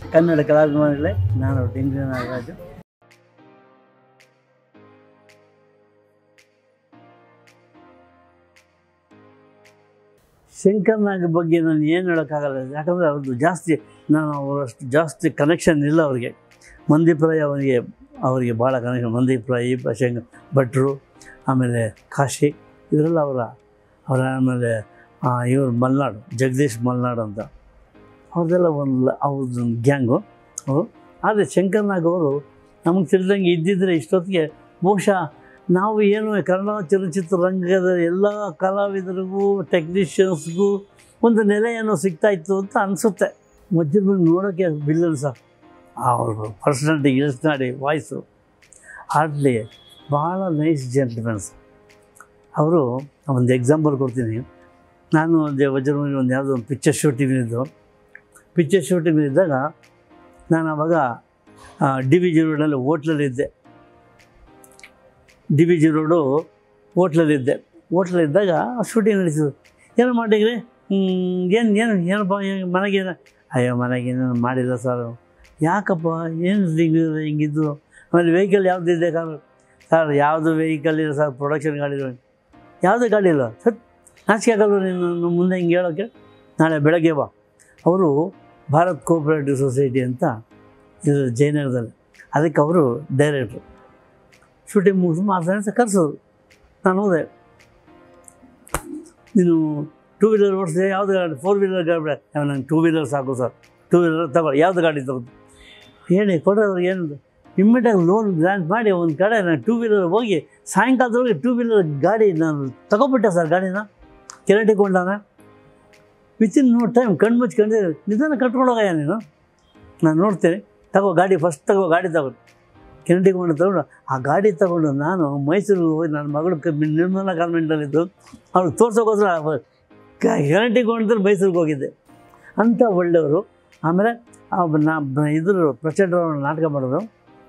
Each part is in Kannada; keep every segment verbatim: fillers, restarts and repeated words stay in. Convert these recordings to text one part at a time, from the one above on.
ಕನ್ನಡ ಕಲಾಭಿಮಾನಿಗಳೇ, ನಾನು ಡಿಂಗ್ರಿ ನಾಗರಾಜು. ಶಂಕರ್ನಾಗ್ ಬಗ್ಗೆ ನಾನು ಏನು ಹೇಳೋಕ್ಕಾಗಲ್ಲ, ಯಾಕಂದರೆ ಅವ್ರದ್ದು ಜಾಸ್ತಿ ನಾನು ಅವರಷ್ಟು ಜಾಸ್ತಿ ಕನೆಕ್ಷನ್ ಇಲ್ಲ ಅವ್ರಿಗೆ. ಮಂದಿಪ್ರಾಯ ಅವರಿಗೆ ಅವರಿಗೆ ಭಾಳ ಕನೆಕ್ಷನ್. ಮಂದಿಪ್ರಾಯಿ ಶಂಕ ಭಟ್ರು, ಆಮೇಲೆ ಕಾಶಿ, ಇವರೆಲ್ಲ ಅವರ ಅವರ ಆಮೇಲೆ ಇವರು ಮಲ್ನಾಡು, ಜಗದೀಶ್ ಮಲ್ನಾಡು ಅಂತ ಅವ್ರದ್ದೆಲ್ಲ ಒಂದು ಅವ್ರದ್ದು ಗ್ಯಾಂಗು ಅವರು. ಆದರೆ ಶಂಕರ್ನಾಗ್ ಅವರು ನಮಗೆ ತಿಳಿದಂಗೆ ಇದ್ದಿದ್ದರೆ ಇಷ್ಟೊತ್ತಿಗೆ ಬಹುಶಃ ನಾವು ಏನು ಕನ್ನಡ ಚಲನಚಿತ್ರರಂಗದ ಎಲ್ಲ ಕಲಾವಿದರಿಗೂ ಟೆಕ್ನಿಷಿಯನ್ಸ್ಗೂ ಒಂದು ನೆಲೆಯನ್ನು ಸಿಗ್ತಾಯಿತ್ತು ಅಂತ ಅನಿಸುತ್ತೆ. ಮಧ್ಯದಲ್ಲಿ ನೋಡೋಕ್ಕೆ ಬಿಲ್ಲನ್ ಸರ್, ಅವರು ಪರ್ಸ್ನಾಲಿಟಿ ಯೂಸ್ ಮಾಡಿ ವಾಯ್ಸು ಹಾರ್ಡ್ಲಿ ಭಾಳ ನೈಸ್ ಜೆಂಟ್ಲ್ಮನ್ ಸರ್ ಅವರು. ಒಂದು ಎಕ್ಸಾಂಪಲ್ ಕೊಡ್ತೀನಿ. ನಾನು ಒಂದು ವಜ್ರಮುನಿ ಒಂದು ಯಾವುದೋ ಒಂದು ಪಿಕ್ಚರ್ ಶೂಟಿಂಗಿದ್ದು ಪಿಕ್ಚರ್ ಶೂಟಿಂಗಿದ್ದಾಗ ನಾನು ಆವಾಗ ಡಿ ವಿ ಜಿ ರೋಡಲ್ಲಿ ಹೋಟ್ಲಲ್ಲಿದ್ದೆ. ಡಿ ವಿ ಜಿ ರೋಡು ಹೋಟ್ಲಲ್ಲಿದ್ದೆ. ಹೋಟ್ಲಲ್ಲಿದ್ದಾಗ ಶೂಟಿಂಗ್ ನಡೀತಿದ್ದು. ಏನು ಮಾಡಿದ್ರಿ? ಏನು ಏನು ಏನಪ್ಪ ಮನೆಗೇನು? ಅಯ್ಯೋ ಮನೆಗೇನು ಮಾಡಿಲ್ಲ ಸರ್. ಯಾಕಪ್ಪ, ಏನು ಹಿಂಗೆ ಹಿಂಗಿದ್ದು? ಆಮೇಲೆ ವೆಹಿಕಲ್ ಯಾವುದಿದೆ ಕಾರು? ಸರ್ ಯಾವುದು ವೆಹಿಕಲ್ ಇಲ್ಲ ಸರ್, ಪ್ರೊಡಕ್ಷನ್ ಗಾಡಿ ಇಲ್ಲ. ಯಾವುದೇ ಗಾಡಿ ಇಲ್ಲ ಸರ್. ನಾಚಿಕೆ ಆಗಲ್ಲ ನೀನು ಮುಂದೆ ಹಿಂಗೆ ಹೇಳೋಕ್ಕೆ? ನಾಳೆ ಬೆಳಗ್ಗೆ ಬಾ. ಅವರು ಭಾರತ್ ಕೋಆಪರೇಟಿವ್ ಸೊಸೈಟಿ ಅಂತ ಇದು ಜಯನಗರದಲ್ಲಿ, ಅದಕ್ಕೆ ಅವರು ಡೈರೆಕ್ಟ್ರು. ಶೂಟಿಂಗ್ ಮುಗಿಸಿ ಮಾತಾಡಿ ಕರೆಸೋದು. ನಾನು ಹೋದೆ. ನೀನು ಟೂ ವೀಲರ್ ಓಡಿಸಿದೆ, ಯಾವುದು ಗಾಡಿ? ಫೋರ್ ವೀಲರ್ ಗಾಡಿ ಬೇಡ. ನಂಗೆ ಟೂ ವೀಲರ್ ಸಾಕು ಸರ್. ಟೂ ವೀಲರ್ ತಗೊಳ್ಳಿ, ಯಾವುದು ಗಾಡಿ ತಗೋದು ಹೇಳಿ ಕೊಡೋರು. ಏನು ಇಮ್ಮಿಡಿಯಾಗಿ ಲೋನ್ ಗ್ರಾಂಟ್ ಮಾಡಿ ಒಂದು ಕಡೆ ನಾನು ಟೂ ವೀಲರ್ ಹೋಗಿ ಸಾಯಂಕಾಲದೊಳಗೆ ಟೂ ವೀಲರ್ ಗಾಡಿ ನಾನು ತಗೊಬಿಟ್ಟೆ ಸರ್. ಗಾಡಿನ ಕೆರಟಿಕೊಂಡಾನ ವಿತಿನ್ ನೋ ಟೈಮ್ ಕಣ್ಣು ಮುಚ್ಚಿ ಕಂಡಿದ್ದೆ. ನಿಧಾನ ಕಟ್ಕೊಂಡೋಗಯ್ಯ ನೀನು, ನಾನು ನೋಡ್ತೇನೆ, ತಗೋ ಗಾಡಿ, ಫಸ್ಟ್ ತಗೋ ಗಾಡಿ ತಗೊಂಡು ಕೆರಟಿಕೊಂಡು ತಗೊಂಡು ಆ ಗಾಡಿ ತಗೊಂಡು ನಾನು ಮೈಸೂರಿಗೆ ಹೋಗಿ ನನ್ನ ಮಗಳು ನಿರ್ಮಲಾ ಕಾನ್ವೆಂಟಲ್ಲಿದ್ದು ಅವ್ರಿಗೆ ತೋರ್ಸೋಕ್ಕೋಸ್ಕರ ಕೆರಟಿಕೊಂಡ್ರೆ ಮೈಸೂರಿಗೆ ಹೋಗಿದ್ದೆ. ಅಂಥ ಒಳ್ಳೆಯವರು. ಆಮೇಲೆ ನಾ ಇದ್ರ ಪ್ರಚಂಡ ನಾಟಕ ಮಾಡೋದು,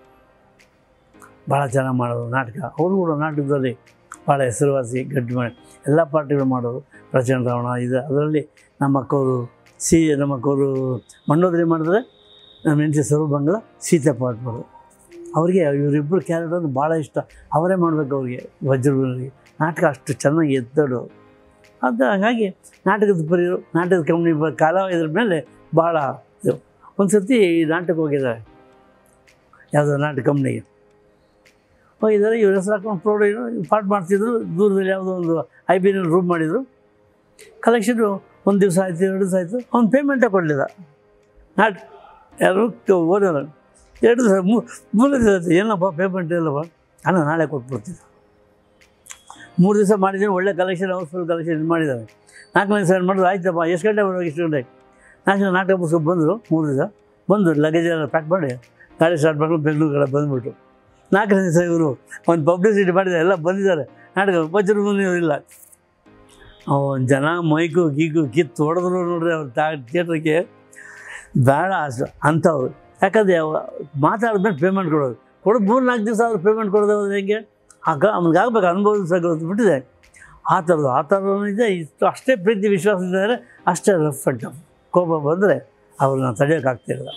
ಭಾಳ ಚೆನ್ನಾಗಿ ಮಾಡೋದು ನಾಟಕ. ಅವರು ಕೂಡ ನಾಟಕದಲ್ಲಿ ಭಾಳ ಹೆಸರುವಾಸಿ, ಗಟ್ಟಿ ಮಾಡಿ ಎಲ್ಲ ಪಾರ್ಟಿಗಳು ಮಾಡೋರು. ಪ್ರಚಂಡ ರಾವಣ ಇದು, ಅದರಲ್ಲಿ ನಮ್ಮ ಅಕ್ಕವರು ಸಿ ನಮ್ಮ ಅಕ್ಕವರು ಮಂಡೋದರಿ ಮಾಡಿದ್ರೆ ನಮ್ಮ ಹೆಂಡತಿ ಸರ್ವಮಂಗಳ ಸೀತೆ ಪಾಠ ಮಾಡೋದು. ಅವ್ರಿಗೆ ಇವರಿಬ್ಬರು ಕ್ಯಾರೆಕ್ಟರ್ ಭಾಳ ಇಷ್ಟ. ಅವರೇ ಮಾಡಬೇಕು ಅವ್ರಿಗೆ, ವಜ್ರಗಳಿಗೆ. ನಾಟಕ ಅಷ್ಟು ಚೆನ್ನಾಗಿ ಎದ್ದೋಡು ಅದು. ಹಾಗಾಗಿ ನಾಟಕದ ಪರಿಯರು, ನಾಟಕದ ಕಂಪ್ನಿ ಕಲಾವಿದ್ರ ಮೇಲೆ ಭಾಳ ಇದು. ಒಂದು ಸರ್ತಿ ನಾಟಕ ಹೋಗಿದ್ದಾರೆ, ಯಾವುದೋ ನಾಟಕ ಕಂಪ್ನಿಗೆ ಹೋಗಿದ್ದಾರೆ. ಇವ್ರ ಹೆಸರು ಹಾಕೊಂಡು ಪ್ರೌಢ ಪಾಠ ಮಾಡ್ತಿದ್ರು. ದೂರದಲ್ಲಿ ಯಾವುದೋ ಒಂದು ಐ ಬಿ ನಲ್ಲಿ ರೂಮ್ ಮಾಡಿದರು. ಕಲೆಕ್ಷನು ಒಂದು ದಿವಸ ಆಯಿತು, ಎರಡು ದಿವಸ ಆಯಿತು, ಅವ್ನು ಪೇಮೆಂಟೇ ಕೊಡಲಿಲ್ಲ. ನಾಟ ಯಾರು ಓನರ್ ಎರಡು ದಿವಸ ಮೂರು ದಿವಸ ಆಯಿತು, ಏನಪ್ಪ ಪೇಮೆಂಟ್ ಇಲ್ಲಪ್ಪ. ಅಣ್ಣ ನಾಳೆ ಕೊಟ್ಬಿಡ್ತಿದ್ದೆ. ಮೂರು ದಿವಸ ಮಾಡಿದ್ದೀನಿ, ಒಳ್ಳೆ ಕಲೆಕ್ಷನ್, ಹೌಸ್ಫುಲ್ ಕಲೆಕ್ಷನ್ ಇದು ಮಾಡಿದ್ದಾರೆ. ನಾಲ್ಕನೇ ದಿವಸ ಏನು ಮಾಡಿದ್ರು, ಆಯ್ತಪ್ಪ ಎಷ್ಟು ಗಂಟೆ ಬರೋದು? ಇಷ್ಟು ಗಂಟೆ ನಾಲ್ಕು ನಾಟಕ ಮುಗಿಸ್ಕೊಂಡು ಬಂದರು. ಮೂರು ದಿವಸ ಬಂದು ಲಗೇಜ್ ಎಲ್ಲ ಪ್ಯಾಕ್ ಮಾಡಿ ಗಾಡಿ ಸ್ಟಾರ್ಟ್ ಮಾಡ್ಕೊಂಡು ಬೆಂಗಳೂರು ಕಡೆ ಬಂದುಬಿಟ್ಟು ನಾಲ್ಕನೇ ದಿವಸ ಇವರು ಒಂದು ಪಬ್ಲಿಸಿಟಿ ಮಾಡಿದ್ದಾರೆ, ಎಲ್ಲ ಬಂದಿದ್ದಾರೆ. ನಾಟಕ ವಜ್ರಮುನಿ ಇಲ್ಲ. ಅವನು ಜನ ಮೈಕು ಗೀಕು ಕಿತ್ತು ಹೊಡೆದ್ರು ನೋಡ್ರಿ ಅವ್ರು ತಾ ಥಿಯೇಟ್ರಿಗೆ. ಬೇಡ ಅಷ್ಟು ಅಂಥವ್ರು. ಯಾಕಂದರೆ ಮಾತಾಡಿದ್ಮೇಲೆ ಪೇಮೆಂಟ್ ಕೊಡೋದು ಕೊಡೋದು ಮೂರು ನಾಲ್ಕು ದಿವಸ ಆದರೂ ಪೇಮೆಂಟ್ ಕೊಡೋದು ಹೆಂಗೆ? ಆಗ ಅವ್ನಿಗೆ ಆಗ್ಬೇಕು, ಅನುಭವಿಸ ಬಿಟ್ಟಿದೆ. ಆ ಥರದ್ದು ಆ ಥರದ್ದು ಇದೆ. ಇಷ್ಟು ಅಷ್ಟೇ ಪ್ರೀತಿ ವಿಶ್ವಾಸ ಇದ್ದಾರೆ, ಅಷ್ಟೇ ರಫ್ ಅಂಡ್ ಟಫ್. ಕೋಪ ಬಂದರೆ ಅವ್ರನ್ನ ತಡೆಯೋಕ್ಕಾಗ್ತಿರಲ್ಲ.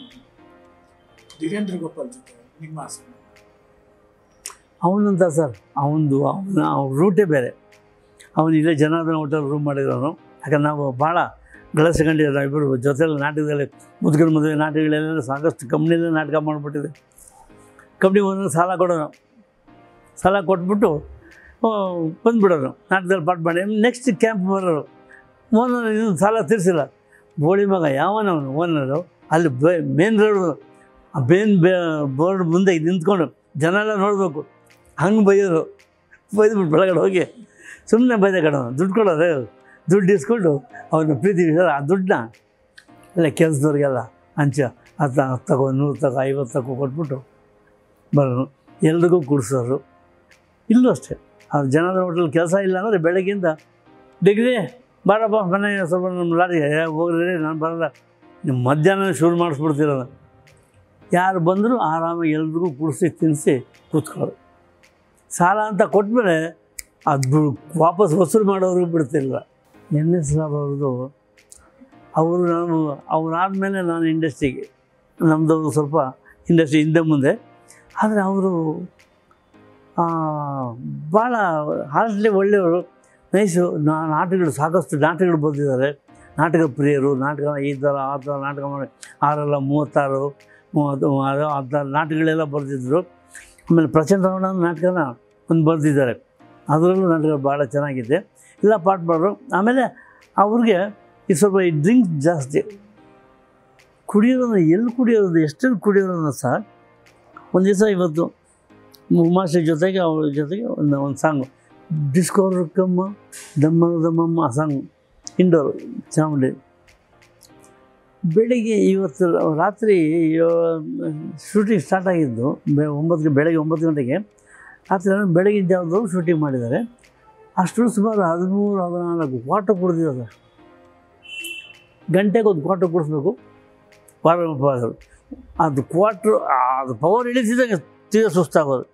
ಅವನಂತ ಸರ್, ಅವನದು ಅವನ ಅವ್ನ ರೂಟೇ ಬೇರೆ. ಅವನು ಇಲ್ಲೇ ಜನಾರ್ದನ ಹೋಟೆಲ್ ರೂಮ್ ಮಾಡಿರೋನು. ಯಾಕಂದ್ರೆ ನಾವು ಭಾಳ ಗಳಿಸ್ಕೊಂಡಿದ್ದೆ ಇಬ್ಬರು ಜೊತೆಯಲ್ಲಿ. ನಾಟಕದಲ್ಲಿ ಮುದುಕನ ಮದುವೆ ನಾಟಕಗಳೆಲ್ಲ ಸಾಕಷ್ಟು ಕಂಪ್ನಿಯಲ್ಲೇ ನಾಟಕ ಮಾಡಿಬಿಟ್ಟಿದೆ. ಕಂಪ್ನಿ ಒಂದೊಂದು ಸಾಲ ಕೊಡೋನು, ಸಾಲ ಕೊಟ್ಬಿಟ್ಟು ಬಂದುಬಿಡೋರು. ನಾಟಕದಲ್ಲಿ ಪಾಠ ಮಾಡಿ ನೆಕ್ಸ್ಟ್ ಕ್ಯಾಂಪ್ ಬರೋರು. ಓನರ್ ಇನ್ನೊಂದು ಸಾಲ ತೀರಿಸಿಲ್ಲ. ಬೋಳಿ ಮಗ ಯಾವನವನು ಓನರು. ಅಲ್ಲಿ ಬೇ ಮೇನ್ ರೋಡು, ಆ ಬೇನ್ ಬೇ ಬೋರ್ಡ್ ಮುಂದೆ ನಿಂತ್ಕೊಂಡು ಜನ ಎಲ್ಲ ನೋಡಬೇಕು. ಹಂಗೆ ಬೈಯೋರು. ಬೈದ್ಬಿಟ್ಟು ಬೆಳಗಡೆ ಹೋಗಿ ಸುಮ್ಮನೆ ಬೈದ ಕಡೆ ದುಡ್ಡು ಕೊಡೋರು. ದುಡ್ಡು ಇಸ್ಕೊಂಡು ಅವ್ರನ್ನ ಪ್ರೀತಿ ಆ ದುಡ್ಡನ್ನ ಎಲ್ಲ ಕೆಲಸದವ್ರಿಗೆಲ್ಲ ಹಂಚ ಹತ್ತು ಹತ್ತು ತಗೋ, ನೂರು ತಗೋ, ಐವತ್ತು ತಗೋ ಕೊಟ್ಬಿಟ್ಟು ಬರೋನು. ಎಲ್ರಿಗೂ ಕುಡಿಸೋರು. ಇಲ್ಲೂ ಅಷ್ಟೇ. ಅವ್ರು ಜನರ ಹೋಟೆಲ್ ಕೆಲಸ ಇಲ್ಲ ಅಂದರೆ ಬೆಳಗ್ಗಿಂದ ಡಿಗ್ರಿ ಬಾರಪ್ಪ ಮನೆ ಸ್ವಲ್ಪ ನಮ್ಮ ಲಾರಿಗೆ ಹೋಗ್ರಿ, ನಾನು ಬರೋಲ್ಲ. ನಿಮ್ಮ ಮಧ್ಯಾಹ್ನ ಶುರು ಮಾಡಿಸ್ಬಿಡ್ತಿರೋದು. ಯಾರು ಬಂದರೂ ಆರಾಮಾಗಿ ಎಲ್ರಿಗೂ ಕುಡಿಸಿ ತಿನ್ನಿಸಿ ಕೂತ್ಕೊಳ್ಳೋರು. ಸಾಲ ಅಂತ ಕೊಟ್ಮೇಲೆ ಅದು ವಾಪಸ್ ವಸೂಲು ಮಾಡೋರು ಬಿಡ್ತಿಲ್ಲ. ಎನ್ ಎಸ್ ರಾವ್ ಅವ್ರದ್ದು ಅವರು ನಾನು ಅವರಾದಮೇಲೆ ನಾನು ಇಂಡಸ್ಟ್ರಿಗೆ ನಮ್ಮದು ಸ್ವಲ್ಪ ಇಂಡಸ್ಟ್ರಿ ಹಿಂದೆ ಮುಂದೆ. ಆದರೆ ಅವರು ಭಾಳ ಹಾರ್ಟ್ಲಿ ಒಳ್ಳೆಯವರು, ನೈಸು. ನಾಟಕಗಳು ಸಾಕಷ್ಟು ನಾಟಕಗಳು ಬರೆದಿದ್ದಾರೆ. ನಾಟಕ ಪ್ರಿಯರು. ನಾಟಕ ಈ ಥರ ಆ ಥರ ನಾಟಕ ಮಾಡಿ ಆರಲ್ಲ ಮೂವತ್ತಾರು ಮೂವತ್ತು ಆ ಥರ ನಾಟಕಗಳೆಲ್ಲ ಬರೆದಿದ್ದರು. ಆಮೇಲೆ ಪ್ರಚಂಡ ನಾಟಕನ ಒಂದು ಬರೆದಿದ್ದಾರೆ. ಅದರಲ್ಲೂ ನಾಟಕ ಭಾಳ ಚೆನ್ನಾಗಿದೆ. ಎಲ್ಲ ಪಾಠ ಮಾಡೋರು. ಆಮೇಲೆ ಅವ್ರಿಗೆ ಈ ಸ್ವಲ್ಪ ಈ ಡ್ರಿಂಕ್ಸ್ ಜಾಸ್ತಿ, ಕುಡಿಯೋದನ್ನು ಎಲ್ಲಿ ಕುಡಿಯೋದು ಎಷ್ಟೆಲ್ಲಿ ಕುಡಿಯೋದನ್ನು ಸಹ. ಒಂದು ದಿವಸ ಇವತ್ತು ಉಮಾಶ್ರೀ ಜೊತೆಗೆ ಅವ್ರ ಜೊತೆಗೆ ಒಂದು ಒಂದು ಸಾಂಗು ಡಿಸ್ಕೋರ್ ಕಮ್ಮ ದಮ್ಮ ದಮ್ಮಮ್ಮ ಆ ಸಾಂಗು ಇಂಡೋರು ಚಾಮುಂಡಿ. ಬೆಳಿಗ್ಗೆ ಇವತ್ತು ರಾತ್ರಿ ಶೂಟಿಂಗ್ ಸ್ಟಾರ್ಟ್ ಆಗಿದ್ದು ಬೆ ಒಂಬತ್ತು ಬೆಳಗ್ಗೆ ಒಂಬತ್ತು ಗಂಟೆಗೆ. ರಾತ್ರಿ ಬೆಳಗಿನ ಜಾವದವರು ಶೂಟಿಂಗ್ ಮಾಡಿದ್ದಾರೆ. ಅಷ್ಟು ಸುಮಾರು ಹದಿಮೂರು ಹದಿನಾಲ್ಕು ಕ್ವಾರ್ಟರ್ ಕುಡಿದಿದ್ದಾರೆ. ಗಂಟೆಗೆ ಒಂದು ಕ್ವಾರ್ಟರ್ ಕುಡಿಸ್ಬೇಕು ಪಾರ್ಗಳು. ಅದು ಕ್ವಾರ್ಟ್ರು ಅದು ಪವರ್ ಇಳಿಸಿದಾಗ ತಿರ್ಗಿ ಸುಸ್ತಾಗೋದು.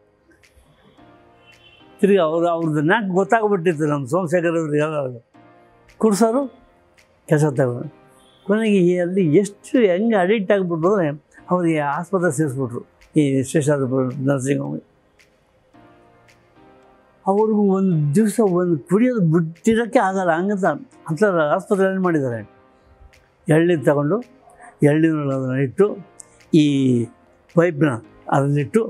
ತಿರ್ಗಿ ಅವರು ಅವ್ರದ್ದು ನಾಕ್ ಗೊತ್ತಾಗ್ಬಿಟ್ಟಿತ್ತು ನಮ್ಮ ಸೋಮಶೇಖರ್ ಅವ್ರಿಗೆ. ಯಾವಾಗ ಕುಡ್ಸೋರು ಕೆಲಸ ತಗೊಂಡು ಕೊನೆಗೆ ಅಲ್ಲಿ ಎಷ್ಟು ಹೆಂಗೆ ಅಡಿಕ್ಟ್ ಆಗಿಬಿಟ್ರು ಅಂದರೆ ಅವರಿಗೆ ಆಸ್ಪತ್ರೆ ಸೇರಿಸ್ಬಿಟ್ರು ಈ ಶೇಷಾದ್ರಿಪುರ ನರ್ಸಿಂಗ್ ಹೋಗಿ. ಅವ್ರಿಗೂ ಒಂದು ದಿವಸ ಒಂದು ಕುಡಿಯೋದು ಬಿಟ್ಟಿರೋಕ್ಕೆ ಆಗಲ್ಲ. ಹಂಗಂತ ಅಂತ ಆಸ್ಪತ್ರೆ ಏನು ಮಾಡಿದ್ದಾರೆ, ಎಳ್ನೀರು ತಗೊಂಡು ಎಳ್ನೀರಲ್ಲಿ ಅದನ್ನು ಇಟ್ಟು ಈ ಪೈಪ್ನ ಅದನ್ನಿಟ್ಟು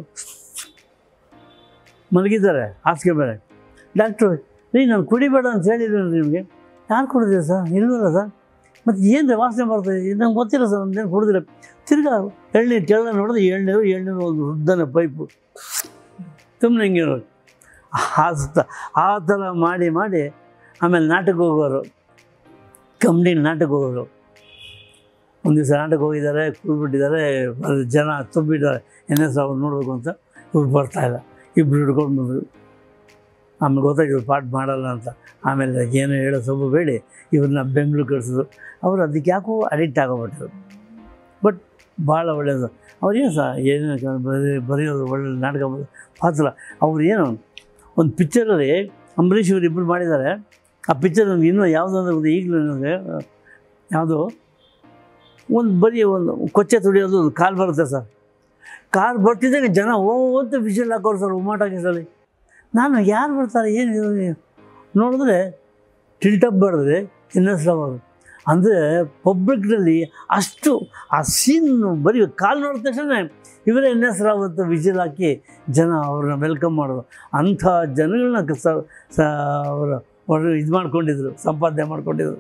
ಮಲಗಿದ್ದಾರೆ ಹಾಸಿಗೆ ಮೇಲೆ. ಡಾಕ್ಟ್ರು ರೀ ನಾನು ಕುಡಿಬೇಡ ಅಂತ ಹೇಳಿದ್ರು ನಿಮಗೆ. ಯಾರು ಕುಡಿದಿದೆ ಸರ್? ಇಲ್ವಲ್ಲ ಸರ್. ಮತ್ತು ಏನು ವಾಸನೆ ಬರ್ತದೆ ನಂಗೆ ಗೊತ್ತಿಲ್ಲ ಸರ್, ನಮ್ದೇನು ಕುಡಿದಿಲ್ಲ. ತಿರ್ಗಾ ಎಳ್ನೀರು ಕೆಳಗೆ ನೋಡಿದ್ರೆ ಎಳ್ನೀರು ಎಳ್ನೀರು ಒಂದು ಉದ್ದನ ಪೈಪು ಸುಮ್ಮನೆ ಹಿಂಗೆ ನೋಡಿ ಹಾಸ್ತ ಆ ಥರ ಮಾಡಿ ಮಾಡಿ ಆಮೇಲೆ ನಾಟಕ ಹೋಗೋರು, ಕಂಪ್ನಿಗೆ ನಾಟಕ ಹೋಗೋರು. ಒಂದು ದಿವಸ ನಾಟಕ ಹೋಗಿದ್ದಾರೆ, ಕೂತ್ಬಿಟ್ಟಿದ್ದಾರೆ, ಜನ ತುಂಬಿದ್ದಾರೆ. ಎನ್ ಎಸ್ ಅವ್ರು ನೋಡಬೇಕು ಅಂತ ಇವ್ರು ಬರ್ತಾಯಿಲ್ಲ. ಇಬ್ಬರು ಹಿಡ್ಕೊಂಡು ಬಂದರು. ಆಮೇಲೆ ಗೊತ್ತಾಗಿ ಇವ್ರು ಪಾಠ ಮಾಡಲ್ಲ ಅಂತ. ಆಮೇಲೆ ಏನು ಹೇಳೋ ಸ್ವಲ್ಪ ಬೇಡಿ ಇವ್ರನ್ನ ಬೆಂಗಳೂರು ಕಳಿಸಿದ್ರು. ಅವರು ಅದಕ್ಕೆ ಯಾಕೋ ಅಡಿಕ್ಟ್ ಆಗೋಗ್ಬಿಟ್ಟರು. ಬಟ್ ಭಾಳ ಒಳ್ಳೆಯದು. ಅವ್ರೇನು ಸಹ ಏನು ಬರೀ ಬರೆಯೋದು ಒಳ್ಳೆ ನಾಟಕ ಪಾತ್ರ. ಅವ್ರು ಏನು ಒಂದು ಪಿಕ್ಚರಲ್ಲಿ ಅಂಬರೀಷ್ ಇವರು ಇಬ್ಬರು ಮಾಡಿದ್ದಾರೆ. ಆ ಪಿಕ್ಚರ್ ನನಗೆ ಇನ್ನೂ ಯಾವುದೋ ಅಂದರೆ ಈಗಲೂ ನನಗೆ ಯಾವುದೋ ಒಂದು ಬರೀ ಒಂದು ಕೊಚ್ಚೆ ತುಳಿಯೋದು ಒಂದು ಕಾಲು ಬರುತ್ತೆ ಸರ್. ಕಾರ್ ಬರ್ತಿದ್ದಾಗ ಜನ ಓಂತ ವಿಷಲ್ ಹಾಕೋರು ಸರ್ ಉಮಾಟಾಕೀಸಲ್ಲಿ. ನಾನು ಯಾರು ಬರ್ತಾರೆ ಏನು ನೋಡಿದ್ರೆ ಟಿಲ್ಟಪ್ ಬರೆದ್ರೆ ಎನ್ ಎಸ್ ರಾವ್ ಅವರು. ಅಂದರೆ ಪಬ್ಲಿಕ್ನಲ್ಲಿ ಅಷ್ಟು ಆ ಸೀನ್ ಬರೀ ಕಾಲು ನೋಡಿದ ತಕ್ಷಣ ಇವರೇ ಎನ್ ಎಸ್ ರಾವ್ ಅಂತ ವಿಷಲ್ ಹಾಕಿ ಜನ ಅವ್ರನ್ನ ವೆಲ್ಕಮ್ ಮಾಡೋದು. ಅಂಥ ಜನಗಳನ್ನ ಸ ಅವರ ಅವರು ಇದು ಮಾಡ್ಕೊಂಡಿದ್ರು, ಸಂಪಾದನೆ ಮಾಡ್ಕೊಂಡಿದ್ರು.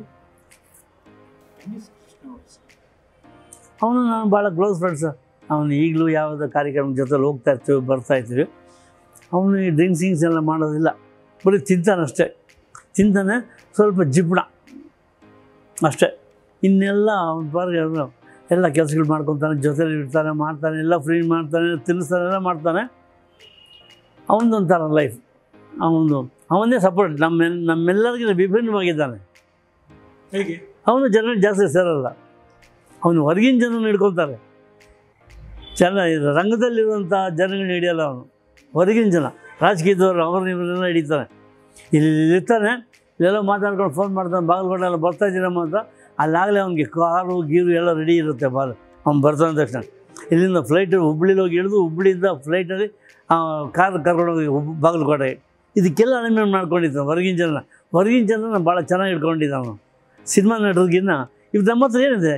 ಅವನು ನಾನು ಭಾಳ ಕ್ಲೋಸ್ ಫ್ರೆಂಡ್ಸ್. ಅವನು ಈಗಲೂ ಯಾವುದೋ ಕಾರ್ಯಕ್ರಮದ ಜೊತೆಲಿ ಹೋಗ್ತಾ ಇರ್ತೀವಿ, ಬರ್ತಾಯಿರ್ತೀವಿ. ಅವನು ಈ ಡ್ರಿಂಕ್ಸಿಂಗ್ಸ್ ಎಲ್ಲ ಮಾಡೋದಿಲ್ಲ, ಬರೀ ತಿಂತಾನಷ್ಟೇ. ತಿಂತಾನೆ ಸ್ವಲ್ಪ ಜಿಪುಣ ಅಷ್ಟೇ. ಇನ್ನೆಲ್ಲ ಅವನ ಬಾರಿಗೆ ಎಲ್ಲ ಕೆಲಸಗಳು ಮಾಡ್ಕೊತಾನೆ, ಜೊತೆಲಿ ಇರ್ತಾನೆ, ಮಾಡ್ತಾನೆ, ಎಲ್ಲ ಫ್ರೀ ಮಾಡ್ತಾನೆ, ತಿನ್ನಿಸ್ತಾನೆ, ಎಲ್ಲ ಮಾಡ್ತಾನೆ. ಅವನದೊಂಥರ ಲೈಫ್. ಅವನು ಅವನೇ ಸಪೋರ್ಟ್. ನಮ್ಮ ನಮ್ಮೆಲ್ಲರಿಗಿಂತ ವಿಭಿನ್ನವಾಗಿದ್ದಾನೆ. ಹೇಗೆ ಅವನು ಜನ ಜಾಸ್ತಿ ಸೇರಲ್ಲ. ಅವನು ಹೊರಗಿನ ಜನನ ಹಿಡ್ಕೊತಾರೆ. ಜನ ರಂಗದಲ್ಲಿರುವಂಥ ಜನಗಳನ್ನ ಹಿಡಿಯಲ್ಲ ಅವನು. ಹೊರಗಿನ ಜನ ರಾಜಕೀಯದವರು ಅವ್ರನ್ನ ಇವರೆಲ್ಲ ಹಿಡಿತಾನೆ. ಇಲ್ಲಿ ಇರ್ತಾನೆ, ಇಲ್ಲೆಲ್ಲ ಮಾತಾಡ್ಕೊಂಡು ಫೋನ್ ಮಾಡ್ತಾನೆ, ಬಾಗಲಕೋಟೆಲ್ಲ ಬರ್ತಾಯಿದ್ದೀರಮ್ಮ ಅಂತ. ಅಲ್ಲಾಗಲೇ ಅವ್ನಿಗೆ ಕಾರು ಗೀರು ಎಲ್ಲ ರೆಡಿ ಇರುತ್ತೆ. ಬಾಲ್ ಅವ್ನು ಬರ್ತಾನೆ ತಕ್ಷಣ ಇಲ್ಲಿಂದ ಫ್ಲೈಟ್ ಹುಬ್ಳಿಲಿ ಹೋಗಿ ಇಳಿದು ಹುಬ್ಳಿಯಿಂದ ಫ್ಲೈಟಲ್ಲಿ ಕಾರ್ ಕರ್ಕೊಂಡೋಗಿ ಹುಬ್ ಬಾಗಲಕೋಟೆಗೆ. ಇದಕ್ಕೆಲ್ಲ ಅರೇಂಜ್ಮೆಂಟ್ ಮಾಡ್ಕೊಂಡಿದ್ದಾನೆ ಹೊರಗಿನ ಜನ. ಹೊರಗಿನ ಜನನ ಭಾಳ ಚೆನ್ನಾಗಿ ಇಟ್ಕೊಂಡಿದ್ದ ಅವನು. ಸಿನಿಮಾ ನಟರಿಗಿನ್ನ ಇವ್ರು ನಮ್ಮ ಹತ್ರ ಏನಿದೆ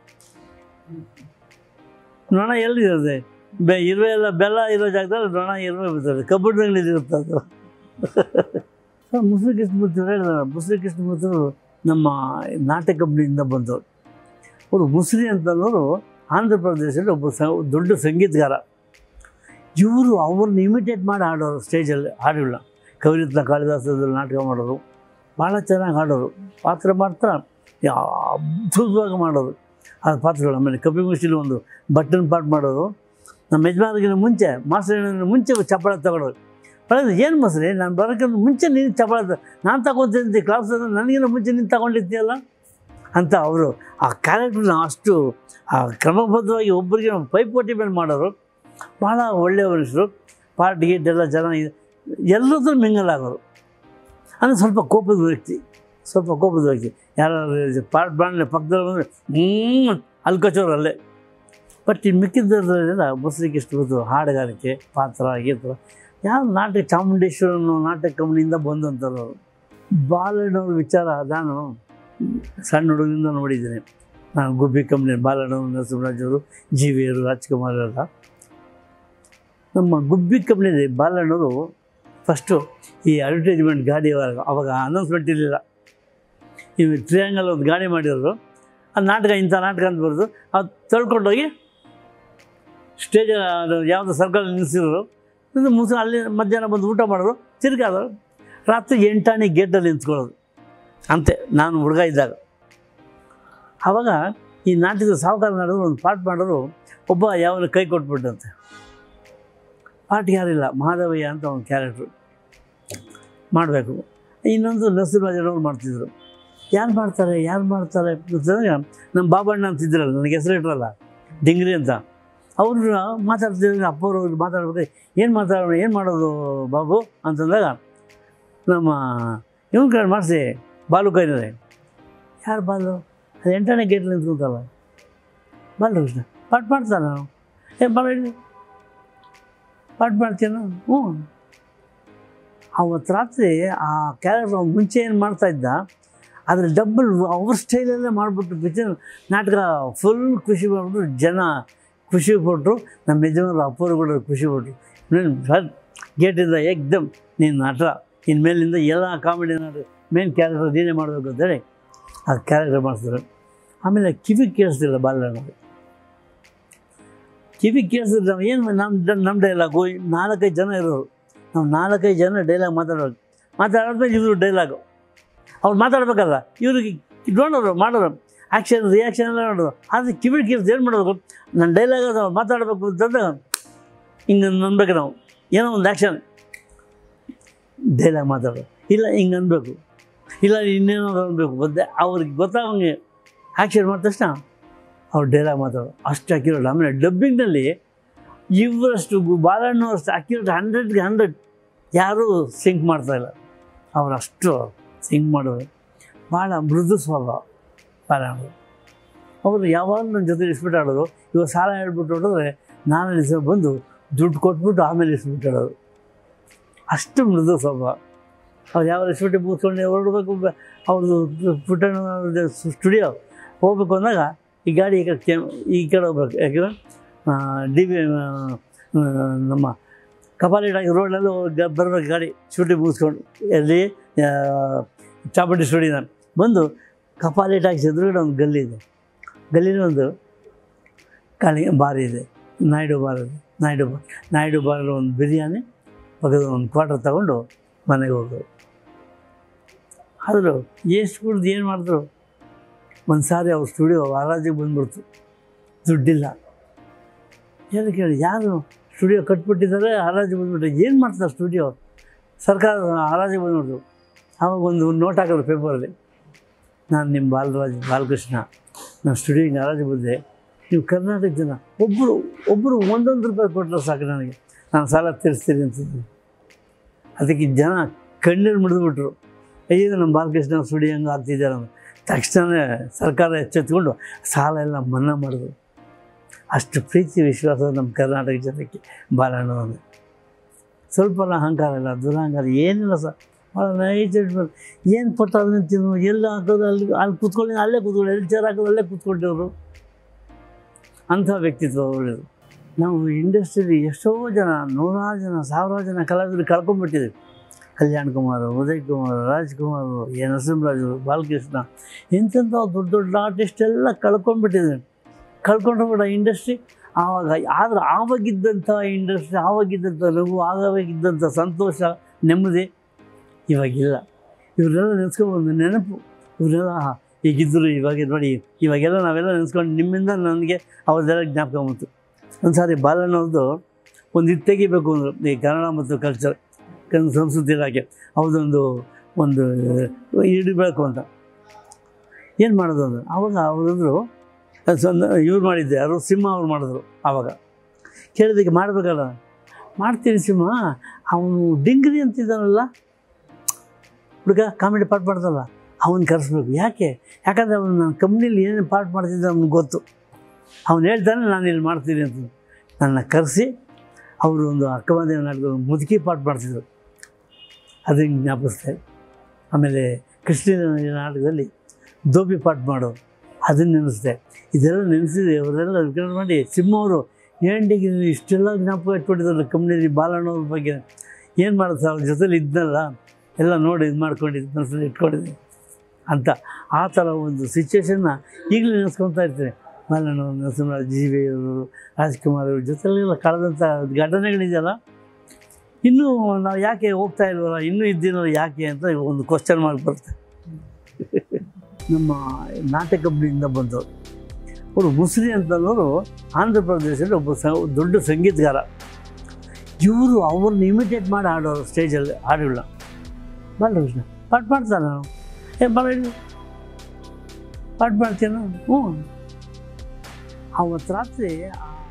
ನೊಣ ಎಲ್ಲಿರುತ್ತೆ? ಬೆ ಇರುವೆ ಎಲ್ಲ ಬೆಲ್ಲ ಇರೋ ಜಾಗದಲ್ಲಿ ನೊಣ ಇರುವೆ ಬಿಡ್ತಾರೆ. ಕಬ್ಬಡ್ನಲ್ಲಿ ಇರುತ್ತೆ ಅದು. ಸರ್ ಮುಸ್ಲಿ ಕೃಷ್ಣಮೂರ್ತಿ ಹೇಳಿದಾರೆ. ಮುಸ್ಲಿ ಕೃಷ್ಣಮೂರ್ತಿಯವರು ನಮ್ಮ ನಾಟಕ ಕಂಪ್ನಿಯಿಂದ ಬಂದವರು. ಅವರು ಮುಸ್ಲಿ ಅಂತಂದವರು ಆಂಧ್ರ ಪ್ರದೇಶದಲ್ಲಿ ಒಬ್ಬರು ಸ ದೊಡ್ಡ ಸಂಗೀತಗಾರ. ಇವರು ಅವ್ರನ್ನ ಇಮಿಟೇಟ್ ಮಾಡಿ ಆಡೋರು ಸ್ಟೇಜಲ್ಲಿ. ಹಾಡುಗಳನ್ನ ಕವಿರತ್ನ ಕಾಳಿದಾಸದಲ್ಲಿ ನಾಟಕ ಮಾಡೋರು, ಭಾಳ ಚೆನ್ನಾಗಿ ಹಾಡೋರು. ಪಾತ್ರ ಮಾತ್ರ ಅದ್ಭುತವಾಗಿ ಮಾಡೋರು ಆ ಪಾತ್ರಗಳು. ಆಮೇಲೆ ಕಪಿ ಮುಷ್ಟಿಲಿ ಒಂದು ಬಟನ್ ಪಾಠ ಮಾಡೋರು. ನಮ್ಮ ಯಜಮಾನಿಗಿನ ಮುಂಚೆ ಮಾಸ್ಟರ್ ಮುಂಚೆ ಚಪ್ಪಳ ತಗೊಳ್ಳೋರು. ಬರೋದು ಏನು ಮಸ್ರಿ ನಾನು ಬರೋಕ್ಕಿಂತ ಮುಂಚೆ ನೀನು ಚಪ್ಪಳ ನಾನು ತಗೊತೀನಿ ಕ್ಲಾಸ್ ನನಗಿನ್ನ ಮುಂಚೆ ನೀನು ತಗೊಂಡಿರ್ತೀಯಲ್ಲ ಅಂತ ಅವರು ಆ ಕ್ಯಾರೆಕ್ಟ್ರನ್ನ ಅಷ್ಟು ಆ ಕ್ರಮಬದ್ಧವಾಗಿ ಒಬ್ಬರಿಗೆ ಪೈಪೋಟಿ ಮೇಲೆ ಮಾಡೋರು. ಭಾಳ ಒಳ್ಳೆಯ ಮನುಷ್ಯರು. ಪಾರ್ಟ್ ಗೀಟ್ ಎಲ್ಲ ಚೆನ್ನಾಗಿ ಎಲ್ಲರದ್ದು ಮಿಂಗಲ್ ಆಗೋರು. ಅಂದರೆ ಸ್ವಲ್ಪ ಕೋಪದ ವ್ಯಕ್ತಿ, ಸ್ವಲ್ಪ ಕೋಪದ ವ್ಯಕ್ತಿ. ಯಾರು ಪಾರ್ಟ್ ಬ್ರಾಂಡ್ ಪಕ್ಕದಲ್ಲಿ ಬಂದರೆ ಹ್ಞೂ ಅಲ್ಲಿ ಕಚೋರಲ್ಲೇ ಬಟ್ ಇನ್ನು ಮಿಕ್ಕಿದ್ದರೆಲ್ಲ ಬಸರಿಗೆ ಇಷ್ಟು ಗೊತ್ತು ಹಾಡುಗಾರಿಕೆ ಪಾತ್ರ ಗೀತ್ರ ಯಾವ ನಾಟಕ ಚಾಮುಂಡೇಶ್ವರನ ನಾಟಕ ಕಂಪ್ನಿಯಿಂದ ಬಂದಂಥವ್ರು ಬಾಲಣ್ಣವ್ರ ವಿಚಾರ ನಾನು ಸಣ್ಣ ಹುಡುಗರಿಂದ ನೋಡಿದ್ದೀನಿ. ನಾನು ಗುಬ್ಬಿ ಕಂಪ್ನಿ ಬಾಲಣ್ಣವ್ರು ನರಸಿಂಹರಾಜವರು ಜಿ ವಿ ಅವರು ರಾಜ್ಕುಮಾರ್ ಎಲ್ಲ ನಮ್ಮ ಗುಬ್ಬಿ ಕಂಪ್ನಿದೆ. ಬಾಲಣ್ಣವರು ಫಸ್ಟು ಈ ಅಡ್ವರ್ಟೈಸ್ಮೆಂಟ್ ಗಾಡಿ ಅವಾಗ ಅನೌನ್ಸ್ಮೆಂಟ್ ಇರಲಿಲ್ಲ. ಇವು ಟ್ರಿಯಾಂಗಲ್ ಒಂದು ಗಾಡಿ ಮಾಡಿರೋರು ಅದು ನಾಟಕ ಇಂಥ ನಾಟಕ ಅಂತ ಬರೋದು ಅದು ತಳ್ಕೊಂಡೋಗಿ ಸ್ಟೇಜ್ ಯಾವುದೋ ಸರ್ಕಲ್ ನಿಲ್ಲಿಸಿರೋರು ಮುಗಿಸಿ ಅಲ್ಲಿ ಮಧ್ಯಾಹ್ನ ಬಂದು ಊಟ ಮಾಡೋರು ತಿರ್ಗಾದರು ರಾತ್ರಿ ಎಂಟಾಣಿ ಗೇಟಲ್ಲಿ ನಿಂತ್ಕೊಳ್ಳೋದು ಅಂತೆ ನಾನು ಹುಡುಗ ಇದ್ದಾಗ. ಆವಾಗ ಈ ನಾಟಕದ ಸಾಹುಕಾರ ನಾಡೋರು ಒಂದು ಪಾಠ ಮಾಡೋರು ಒಬ್ಬ ಯಾವನು ಕೈ ಕೊಟ್ಬಿಟ್ಟಂತೆ. ಪಾಠ ಯಾರಿಲ್ಲ, ಮಹಾದೇವಯ್ಯ ಅಂತ ಒಂದು ಕ್ಯಾರೆಕ್ಟ್ರು ಮಾಡಬೇಕು. ಇನ್ನೊಂದು ನರಸಿಂಹರಾಜರವ್ರು ಮಾಡ್ತಿದ್ರು. ಯಾರು ಮಾಡ್ತಾರೆ ಯಾರು ಮಾಡ್ತಾರೆ ಅಂತಂದಾಗ ನಮ್ಮ ಬಾಬಣ್ಣ ಅಂತಿದ್ರಲ್ಲ, ನನಗೆ ಹೆಸರು ಇಟ್ರಲ್ಲ ಡಿಂಗ್ರಿ ಅಂತ, ಅವರು ಮಾತಾಡ್ತಿದ್ರು. ಅಪ್ಪವ್ರು ಮಾತಾಡ್ಬೇಕು, ಏನು ಮಾತಾಡೋಣ ಏನು ಮಾಡೋದು ಬಾಬು ಅಂತಂದಾಗ ನಮ್ಮ ಇವನು ಕಡೆ ಮಾಡಿಸಿ ಬಾಲು ಕೈನದೆ. ಯಾರು ಬಾಲು? ಅದು ಎಂಟನೇ ಗೇಟ್ಲಿ ನಿಂತ್ಕೊಂತಲ್ಲ ಬಾಲು ಕೃಷ್ಣ. ಪಾಠ ಮಾಡ್ತಾನೆ ನಾನು, ಏನು ಮಾಡಿ ಪಾಠ ಮಾಡ್ತೀನ. ಹ್ಞೂ ಅವತ್ತು ರಾತ್ರಿ ಆ ಕ್ಯಾರೆಕ್ಟರ್ ಮುಂಚೆ ಏನು ಮಾಡ್ತಾಯಿದ್ದ ಅದ್ರ ಡಬ್ಬಲ್ ಅವ್ರ ಸ್ಟೈಲಲ್ಲೇ ಮಾಡಿಬಿಟ್ಟು ಪಿಕ್ಚರ್ ನಾಟಕ ಫುಲ್ ಖುಷಿ ಮಾಡಿಬಿಟ್ಟು ಜನ ಖುಷಿ ಪಟ್ಟರು. ನಮ್ಮ ಯಜಮಾನರು ಅಪ್ಪರು ಕೂಡ ಖುಷಿ ಪಟ್ಟರು. ನೀನು ಸರ್ ಗೇಟಿಂದ ಏಕ್ದಮ್ ನೀನು ನಟ ಇನ್ಮೇಲಿಂದ ಎಲ್ಲ ಕಾಮಿಡಿ ನಾಟಕ ಮೇನ್ ಕ್ಯಾರೆಕ್ಟರ್ ನೀನೇ ಮಾಡಬೇಕು ಅಂತೇಳಿ ಆ ಕ್ಯಾರೆಕ್ಟರ್ ಮಾಡ್ತಾರೆ. ಆಮೇಲೆ ಕಿವಿ ಕೇಳಿಸ್ತಿಲ್ಲ ಬಾಲಣ್ಣವ್ರಿಗೆ. ಕಿವಿ ಕೇಳಿಸಿದ್ರೆ ನಾವು ಏನು ನಮ್ಮ ನಮ್ಮ ಡೈಲಾಗು ನಾಲ್ಕೈದು ಜನ ಇರೋರು, ನಾವು ನಾಲ್ಕೈದು ಜನ ಡೈಲಾಗ್ ಮಾತಾಡೋದು ಮಾತಾಡಿದ್ಮೇಲೆ ಇವರು ಡೈಲಾಗು ಅವ್ರು ಮಾತಾಡ್ಬೇಕಲ್ಲ, ಇವ್ರಿಗೆ ನೋಡೋರು ಮಾಡೋರು ಆ್ಯಕ್ಷನ್ ರಿಯಾಕ್ಷನ್ ಎಲ್ಲ ನೋಡೋದು. ಆದರೆ ಕಿವಿ ಕೇಳಿಸ್ ಏನು ಮಾಡೋದು ನನ್ನ ಡೈಲಾಗ್ ಅದು ಮಾತಾಡಬೇಕು ಅಂತಂದಾಗ ಹಿಂಗೆ ಅನ್ಬೇಕು ನಾವು, ಏನೋ ಒಂದು ಆ್ಯಕ್ಷನ್ ಡೈಲಾಗ್ ಮಾತಾಡೋದು ಇಲ್ಲ ಹಿಂಗೆ ಅನ್ಬೇಕು, ಇಲ್ಲ ಇನ್ನೇನೋ ಅನ್ಬೇಕು ಗೊತ್ತೇ ಅವ್ರಿಗೆ ಗೊತ್ತಾಗಂಗೆ ಆ್ಯಕ್ಷನ್ ಮಾಡಿದ ತಕ್ಷಣ ಅವ್ರು ಡೈಲಾಗ್ ಮಾತಾಡೋದು ಅಷ್ಟು ಅಕ್ಯುರೇಟ್. ಆಮೇಲೆ ಡಬ್ಬಿಂಗ್ನಲ್ಲಿ ಇವರಷ್ಟು ಬಾಲಣ್ಣವರಷ್ಟು ಅಕ್ಯುರೇಟ್ ಹಂಡ್ರೆಡ್ಗೆ ಹಂಡ್ರೆಡ್ ಯಾರೂ ಸಿಂಕ್ ಮಾಡ್ತಾಯಿಲ್ಲ. ಅವರಷ್ಟು ಸಿಂಕ್ ಮಾಡೋದು ಭಾಳ ಮೃದು ಸ್ವಭಾವ ಬಾಲಣ್ಣವರು. ಅವರು ಯಾವಾಗಲೂ ನನ್ನ ಜೊತೆ ಇಸ್ಬಿಟ್ಟು ಆಡೋದು. ಇವಾಗ ಸಾಲ ಹೇಳ್ಬಿಟ್ಟು ಹೊಡೆದ್ರೆ ನಾನು ಇಸ್ಕೊಂಡು ಬಂದು ದುಡ್ಡು ಕೊಟ್ಬಿಟ್ಟು ಆಮೇಲೆ ಇಸ್ಬಿಟ್ಟು ಆಡೋದು, ಅಷ್ಟು ಮೃದು ಸ್ವಭಾವ. ಅವ್ರು ಯಾವ ಇಸ್ಬಿಟ್ಟು ಮುಗಿಸ್ಕೊಂಡು ಹೊರಡಬೇಕು, ಅವ್ರದ್ದು ಪುಟ್ಟಣ್ಣ ಸ್ಟುಡಿಯೋ ಹೋಗ್ಬೇಕು ಅಂದಾಗ ಈ ಗಾಡಿ ಈ ಕಡೆ ಕ್ಯಾಮ್ ಈ ಕಡೆ ಹೋಗ್ಬೇಕು. ಯಾಕೆಂದರೆ ಡಿ ಬಿ ನಮ್ಮ ಕಪಾಲಿಟಾಗಿ ರೋಡ್ನಲ್ಲಿ ಬರ್ಬೇಕು ಗಾಡಿ ಶೂಟಿಂಗ್ ಮುಗಿಸ್ಕೊಂಡು. ಎಲ್ಲಿ ಚಾಮುಂಡಿ ಸ್ಟುಡಿಯೋನ ಬಂದು ಕಪಾಲಿಟಾಗಿ ಎದುರುಗಡೆ ಒಂದು ಗಲ್ಲಿ ಇದೆ, ಗಲ್ಲಿನ ಒಂದು ಕಾಳಿ ಬಾರ್ ಇದೆ, ನಾಯ್ಡು ಬಾರ್ ಇದೆ. ನಾಯ್ಡು ಬಾರ್ ನಾಯ್ಡು ಬಾರಲ್ಲಿ ಒಂದು ಬಿರಿಯಾನಿ ಪಕ್ಕದ ಒಂದು ಕ್ವಾರ್ಟರ್ ತಗೊಂಡು ಮನೆಗೆ ಹೋಗೋದು. ಆದರೂ ಎಷ್ಟು ಕುಡ್ದು ಏನು ಮಾಡಿದ್ರು ಒಂದು ಸಾರಿ ಅವ್ರ ಸ್ಟುಡಿಯೋ ಹರಾಜಿಗೆ ಬಂದ್ಬಿಡ್ತು, ದುಡ್ಡಿಲ್ಲ. ಏನು ಕೇಳಿ ಯಾರು ಸ್ಟುಡಿಯೋ ಕಟ್ಬಿಟ್ಟಿದ್ದಾರೆ, ಹರಾಜಿಗೆ ಬಂದುಬಿಟ್ಟು ಏನು ಮಾಡ್ತಾರೆ ಸ್ಟುಡಿಯೋ, ಸರ್ಕಾರ ಹರಾಜಿಗೆ ಬಂದ್ಬಿಡ್ತು. ಆವಾಗ ಒಂದು ನೋಟ್ ಹಾಕೋದು ಪೇಪರಲ್ಲಿ, ನಾನು ನಿಮ್ಮ ಬಾಲರಾಜ್ ಬಾಲಕೃಷ್ಣ ನಾನು ಸ್ಟುಡಿಯೋಗೆ ಹರಾಜಿಗೆ ಬಂದೆ, ನೀವು ಕರ್ನಾಟಕ ಜನ ಒಬ್ಬರು ಒಬ್ಬರು ಒಂದೊಂದು ರೂಪಾಯಿ ಕೊಟ್ಟರೆ ಸಾಕು ನನಗೆ, ನಾನು ಸಾಲ ತೀರಿಸ್ತೀನಿ ಅಂತಂದು. ಅದಕ್ಕೆ ಜನ ಕಣ್ಣೀರು ಮುಡಿದ್ಬಿಟ್ರು. ಅಯ್ಯೋ ನಮ್ಮ ಬಾಲಕೃಷ್ಣ ಸ್ಟುಡಿಯೋ ಹಂಗೆ ಆಗ್ತಿದ್ದಾರೆ ಅಂತ. ತಕ್ಷಣ ಸರ್ಕಾರ ಎಚ್ಚೆತ್ಕೊಂಡು ಸಾಲ ಎಲ್ಲ ಮನ್ನಾ ಮಾಡಿದ್ರು. ಅಷ್ಟು ಪ್ರೀತಿ ವಿಶ್ವಾಸ ನಮ್ಮ ಕರ್ನಾಟಕ ಜನಕ್ಕೆ ಬಾಲಣ್ಣವ್ರಿಗೆ. ಸ್ವಲ್ಪ ಅಹಂಕಾರ ಇಲ್ಲ, ದುರಹಂಕಾರ ಏನಿಲ್ಲ ಸರ್. ಭಾಳ ನೈಟ್ ಏನು ಪಟ್ಟ ಅದನ್ನ ತಿನ್ನು, ಎಲ್ಲ ಹಾಕೋದು ಅಲ್ಲಿ ಅಲ್ಲಿ ಕೂತ್ಕೊಳ್ಳಿ, ಅಲ್ಲೇ ಕೂತ್ಕೊಳ್ಳಿ, ಎಲ್ಲಿ ಚೇರ್ ಹಾಕೋದು ಅಲ್ಲೇ ಕೂತ್ಕೊಂಡಿದ್ರು. ಅಂಥ ವ್ಯಕ್ತಿತ್ವ ಒಳ್ಳೆಯದು. ನಾವು ಇಂಡಸ್ಟ್ರಿಯಲ್ಲಿ ಎಷ್ಟೋ ಜನ ನೂರಾರು ಜನ ಸಾವಿರಾರು ಜನ ಕಲಾವಿದರು ಕಳ್ಕೊಂಡ್ಬಿಟ್ಟಿದ್ದೀವಿ. ಕಲ್ಯಾಣ್ ಕುಮಾರ್, ಉದಯ್ ಕುಮಾರ್, ರಾಜ್ಕುಮಾರ್, ಎ ನರಸಿಂಹರಾಜು, ಬಾಲಕೃಷ್ಣ ಇಂಥಂಥ ದೊಡ್ಡ ದೊಡ್ಡ ಆರ್ಟಿಸ್ಟ್ ಎಲ್ಲ ಕಳ್ಕೊಂಡ್ಬಿಟ್ಟಿದ್ದಾರೆ. ಕಳ್ಕೊಂಡು ಕೂಡ ಇಂಡಸ್ಟ್ರಿ ಆವಾಗ. ಆದರೆ ಆವಾಗಿದ್ದಂಥ ಇಂಡಸ್ಟ್ರಿ, ಆವಾಗಿದ್ದಂಥ ನಗು, ಆವಾಗಿದ್ದಂಥ ಸಂತೋಷ, ನೆಮ್ಮದಿ ಇವಾಗಿಲ್ಲ. ಇವರೆಲ್ಲ ನೆನೆಸ್ಕೊಂಡು ನೆನಪು, ಇವರೆಲ್ಲ ಈಗಿದ್ದರು, ಇವಾಗ ನೋಡಿ ಇವಾಗೆಲ್ಲ ನಾವೆಲ್ಲ ನೆನೆಸ್ಕೊಂಡು ನಿಮ್ಮಿಂದ ನನಗೆ ಅವ್ರದ್ದೆಲ್ಲ ಜ್ಞಾಪಕ ಬಂತು. ಒಂದು ಸಾರಿ ಬಾಲಣ್ಣವ್ರದ್ದು ಒಂದು ಇದು ತೆಗಿಬೇಕು ಅಂದರು, ಈ ಕನ್ನಡ ಮತ್ತು ಕಲ್ಚರ್ ಕನ್ನಡ ಸಂಸ್ಕೃತಿ ಇಲಾಖೆ ಅವ್ರದ್ದೊಂದು ಒಂದು ಇಡಬೇಕು ಅಂತ. ಏನು ಮಾಡೋದು ಅಂದ್ರೆ ಆವಾಗ ಅವರಂದರು ಸಂದ ಇವ್ರು ಮಾಡಿದ್ದೆ, ಯಾರು ಸಿಂಹ ಅವ್ರು ಮಾಡಿದ್ರು. ಆವಾಗ ಕೇಳಿದಕ್ಕೆ ಮಾಡಬೇಕಲ್ಲ, ಮಾಡ್ತೀನಿ ಸಿಂಹ, ಅವನು ಡಿಂಗ್ರಿ ಅಂತಿದ್ದಾನಲ್ಲ ಹುಡುಗ, ಕಾಮಿಡಿ ಪಾಠ ಮಾಡ್ದಲ್ಲ, ಅವನು ಕರೆಸ್ಬೇಕು. ಯಾಕೆ? ಯಾಕಂದರೆ ಅವನು ನನ್ನ ಕಂಪ್ನೀಲಿ ಏನೇನು ಪಾಠ ಮಾಡ್ತಿದ್ದೆ ಅವ್ನಿಗೆ ಗೊತ್ತು. ಅವನು ಹೇಳ್ತಾನೆ ನಾನು ಇಲ್ಲಿ ಮಾಡ್ತೀನಿ ಅಂತ. ನನ್ನ ಕರೆಸಿ ಅವರು ಒಂದು ಅಕ್ಕಮಹಾದೇವಿ ನಾಟಕದ ಮುದುಕಿ ಪಾಠ ಮಾಡ್ತಿದ್ರು, ಅದನ್ನು ಜ್ಞಾಪಿಸ್ತೆ. ಆಮೇಲೆ ಕೃಷ್ಣನ ನಾಟಕದಲ್ಲಿ ದೋಬಿ ಪಾಠ ಮಾಡೋದು, ಅದನ್ನು ನೆನೆಸ್ದೆ. ಇದೆಲ್ಲ ನೆನೆಸಿದೆ. ಅವರೆಲ್ಲ ವಿಚಾರ ಮಾಡಿ ಸಿಂಹ ಅವರು ಏಂಡಿಗೆ ಇಷ್ಟೆಲ್ಲ ಜ್ಞಾಪಕ ಇಟ್ಕೊಂಡಿದ್ದಾರೆ ಕಮ್ಮನಿ ಬಾಲಣ್ಣವ್ರ ಬಗ್ಗೆ. ಏನು ಮಾಡೋದು ಸರ್, ಅವ್ರ ಜೊತೆಲಿ ಇದ್ನಲ್ಲ, ಎಲ್ಲ ನೋಡಿ ಇದು ಮಾಡ್ಕೊಂಡಿದ್ದು ಮನಸ್ಸಲ್ಲಿ ಇಟ್ಕೊಂಡಿದ್ದೆ ಅಂತ. ಆ ಥರ ಒಂದು ಸಿಚುವೇಶನ್ನ ಈಗಲೂ ನೆನೆಸ್ಕೊತಾ ಇರ್ತೀನಿ. ಬಾಲಣ್ಣವ್ರು, ನರಸಿಂಹರಾಜ್, ಜಿ ವಿ ಅವರು, ರಾಜ್ಕುಮಾರ್ ಅವ್ರ ಜೊತೆಲೆಲ್ಲ ಕಳೆದಂಥ ಘಟನೆಗಳಿದೆಯಲ್ಲ, ಇನ್ನೂ ನಾವು ಯಾಕೆ ಹೋಗ್ತಾ ಇಲ್ವಲ್ಲ, ಇನ್ನೂ ಇದ್ದೀನಲ್ಲ ಯಾಕೆ ಅಂತ ಒಂದು ಕ್ವಶನ್ ಮಾರ್ಕ್ ಬರುತ್ತೆ. ನಮ್ಮ ನಾಟ್ಯ ಕಂಪ್ನಿಯಿಂದ ಬಂದವರು ಅವರು ಮುಸ್ರಿ ಅಂತಂದವರು ಆಂಧ್ರ ಪ್ರದೇಶದಲ್ಲಿ ಒಬ್ಬ ಸ ದೊಡ್ಡ ಸಂಗೀತಗಾರ. ಇವರು ಅವ್ರನ್ನ ಇಮಿಟೇಟ್ ಮಾಡಿ ಆಡೋರು ಸ್ಟೇಜಲ್ಲಿ ಹಾಡುಗಳನ್ನ. ಬಾಲಕೃಷ್ಣ ಪಾಠ ಮಾಡ್ತಾನೆ, ನಾವು ಏ ಬಾಳ ಪಾಠ ಮಾಡ್ತೀನ. ಹ್ಞೂ, ಅವತ್ತು ರಾತ್ರಿ